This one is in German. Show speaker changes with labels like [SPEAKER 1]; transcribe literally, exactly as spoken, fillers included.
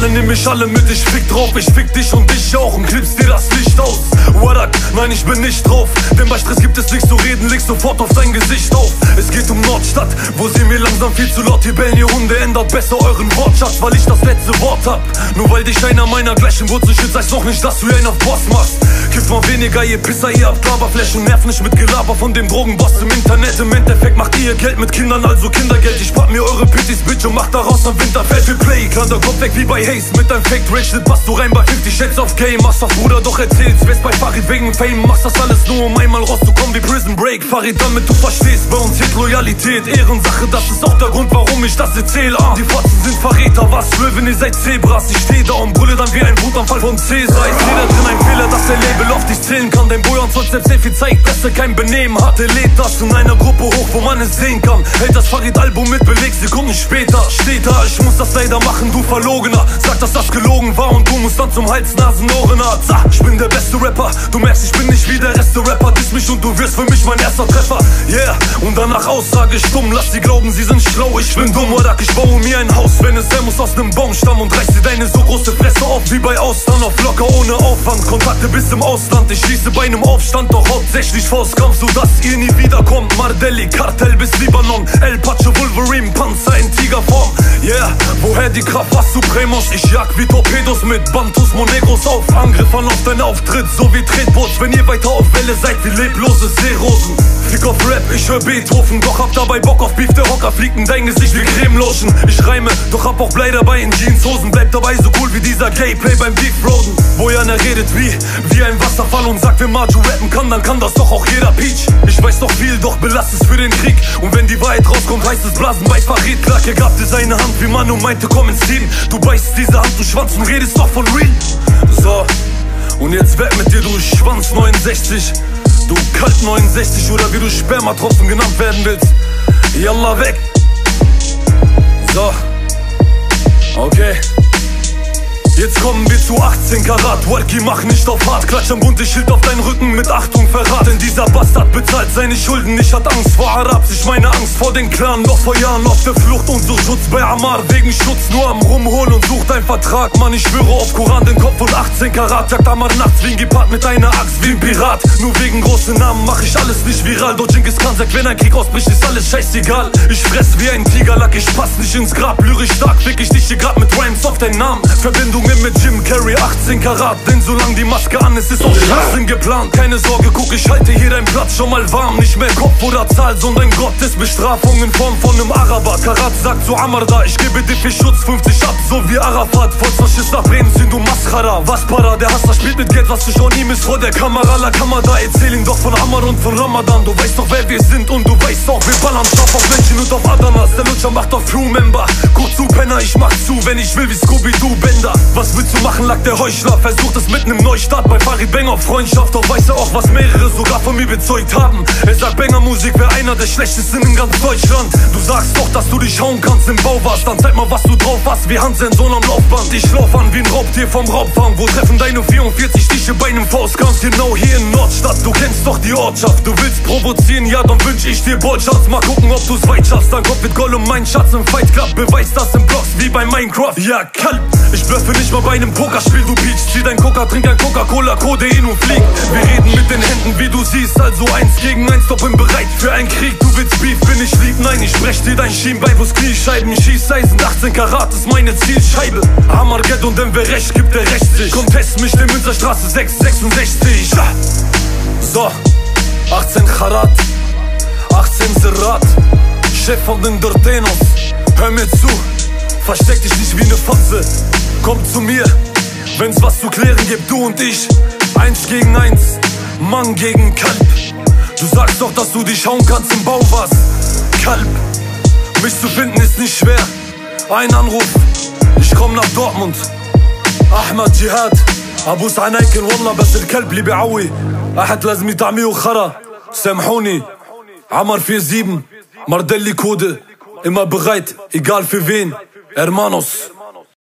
[SPEAKER 1] Alle nimm mich alle mit, ich fick drauf, ich fick dich und dich auch und klipst dir das Licht aus. Warak, nein, ich bin nicht drauf, denn bei Stress gibt es nichts zu reden, leg sofort auf dein Gesicht auf. Es geht um Nordstadt, wo sie mir langsam viel zu laut hier bellen, ihr Hunde, ändert besser euren Wortschatz, weil ich das letzte Wort hab. Nur weil dich einer meiner gleichen Wurzel schützt, heißt noch nicht, dass du einen auf Boss machst. Kifft mal weniger, ihr Pisser, ihr habt Laberflächen, nervt nicht mit Gelaber von dem Drogenboss im Internet. Im Endeffekt macht ihr Geld mit Kindern, also Kindergeld. Ich pack mir eure Pittys, Bitch, und mach daraus am Winterfeld. Wir play, klar, der Kopf weg wie bei Haze. Mit deinem Fake-Rage-Schnitt passt du rein bei fünfzig Shades of Game. Machst das, Bruder, doch erzählst, wärst bei Farid wegen Fame. Machst das alles nur, um einmal rauszukommen wie Prison Break. Farid, damit du verstehst, bei uns zählt Loyalität, Ehrensache, das ist auch der Grund, warum ich das erzähl. Ah, die Fotzen sind Verräter, was Löwen, ihr seid Zebras. Ich steh da und brülle dann wie ein Wutanfall von Cäsar. Ich seh da drin ein Fehler, dass der Label auf dich zählen kann. Dein Boy und sonst selbst sehr viel zeigt, dass er kein Benehmen hatte. Lädt das in einer Gruppe hoch, wo man es sehen kann. Hält das Farid-Album mit Beleg, Sekunden später steht da. Ich muss das leider machen, du Verlogener. Sag, dass das gelogen war und du musst dann zum Hals, Nasen, Ohrenarzt. Ah, ich bin der beste Rapper, du merkst, ich bin nicht wie der Rest der Rapper. Diss mich und du wirst für mich mein erster Treffer. Yeah, und danach Aussage stumm. Lass sie glauben, sie sind schlau, ich bin dumm. Oder ich baue mir ein Haus, wenn es sein muss, aus nem Baumstamm. Und reiß dir deine so große Fresse auf wie bei Austern. Auf locker, ohne Aufwand, Kontakte bis im Ausland. Ich schieße bei einem Aufstand, doch hauptsächlich Faustkampf, so dass ihr nie wiederkommt. Mardelli, Kartell bis Libanon, El Pacho, Wolverine, Panzer in Tigerform. Yeah, woher die Kraft, was Supremos? Ich jag wie Torpedos mit Bantus, Monegros auf. Angriff an auf deinen Auftritt, so wie Tretboots. Wenn ihr weiter auf Welle seid wie leblose Seerosen. Fick auf Rap, ich hör Beethoven, doch hab dabei Bock auf Beef. Der Hocker fliegt in dein Gesicht wie Cremelotion. Ich reime, doch hab auch Blei dabei in Jeanshosen. Bleib dabei so cool wie dieser Gayplay beim Deep-Roaden. Bojan, er redet wie, wie ein Wasserfall und sagt, wenn Marju rappen kann, dann kann das doch auch jeder Peach. Ich weiß doch viel, doch belast es für den Krieg. Und wenn die Wahrheit rauskommt, heißt es Blasen bei Farid. Clark, er gab dir seine Hand wie Mann und meinte, komm ins Team. Du beißt diese Hand, du Schwanz und redest doch von real. So, und jetzt weg mit dir, du Schwanz neunundsechzig. Du Kalt neunundsechzig oder wie du Spermatropfen genannt werden willst. Yalla weg. So, okay. Jetzt kommen wir zu achtzehn Karat. Walkie, mach nicht auf hart. Klatsch am bunte Schild auf deinen Rücken mit Achtung, Verrat. Denn dieser Bastard bezahlt seine Schulden. Ich hat Angst vor Arabs, ich meine Angst vor den Clan. Noch vor Jahren auf der Flucht und sucht Schutz bei Amar. Wegen Schutz nur am Rumholen und sucht einen Vertrag. Mann, ich schwöre auf Koran, den Kopf und achtzehn Karat. Jagt Amar nachts wie ein Gepard mit einer Axt wie ein Pirat. Nur wegen großen Namen mach ich alles nicht viral. Doch Genghis Khan sagt, wenn ein Krieg ausbricht, ist alles scheißegal. Ich fress wie ein Tigerlack, ich pass nicht ins Grab. Lyrisch stark, fick ich dich hier grad mit Rhymes auf deinen Namen. Verbindungen mit Jim Carrey, achtzehn Karat. Denn solange die Maske an ist, ist auch Schwachsinn geplant. Keine Sorge, guck, ich halte hier deinen Platz schon mal warm. Nicht mehr Kopf oder Zahl, sondern Gottes Bestrafung in Form von einem Araber. Karat sagt zu Amar da, ich gebe dir für Schutz fünfzig ab, so wie Arafat. Volksfaschist nach Bremen sind du Mascara. Was para, der Hasser spielt mit Geld, was für schon ihm ist vor der Kamera. La Kamada, erzähl ihn doch von Amar und von Ramadan. Du weißt doch, wer wir sind und du weißt auch, wir ballern scharf auf Menschen und auf Adanas. Der Lutscher macht auf Crewmember. Guck zu, Penner, ich mach zu, wenn ich will, wie Scooby-Doo Bender. Was willst du machen, lag der Heuchler. Versucht es mit nem Neustart bei Farid Bang auf Freundschaft. Doch weiß er auch, was mehrere sogar von mir bezeugt haben. Er sagt, Banger Musik wäre einer der schlechtesten in ganz Deutschland. Du sagst doch, dass du dich hauen kannst im Bau warst. Dann zeig mal, was du drauf hast, wie Handsensoren am Laufband. Ich lauf an wie ein Raubtier vom Raubfang. Wo treffen deine vierundvierzig Stiche bei nem Faustkampf? Genau hier in Nordstadt, du kennst doch die Ortschaft. Du willst provozieren, ja, dann wünsch ich dir Boltschatz. Mal gucken, ob du's weit schaffst. Dann kommt mit Gollum mein Schatz im Fight Club. Beweis das in Blocks wie bei Minecraft. Ja, Kalb, ich blöffe nicht mal bei einem Pokerspiel, du Peach. Zieh dein Coca, trink ein Coca-Cola, Codein und flieg. Wir reden mit den Händen, wie du siehst. Also eins gegen eins, doch bin bereit für einen Krieg. Du willst Beef, bin ich lieb, nein, ich brech dir dein Schienbein, wo's Kniescheiben. Schießeisen, achtzehn Karat ist meine Zielscheibe. Hammergeld und wenn wer recht gibt, der rächt sich. Komm, test mich, der Münsterstraße sechs sechsundsechzig. Ja. So, achtzehn Karat, achtzehn Serat, Chef von den Dortenos. Hör mir zu, versteck dich nicht wie ne Fotze. Komm zu mir, wenn's was zu klären gibt, du und ich. Eins gegen eins, Mann gegen Kalb. Du sagst doch, dass du dich hauen kannst im Bau, was? Kalb, mich zu finden ist nicht schwer. Ein Anruf, ich komm nach Dortmund. Ahmad Jihad, Abu Sanaiken, Wallah, بس الكلب اللي بيعوي أحد لازم يطعميه خرا. سامحوني, Amar vier sieben, Mardelli Code, immer bereit, egal für wen. Hermanos.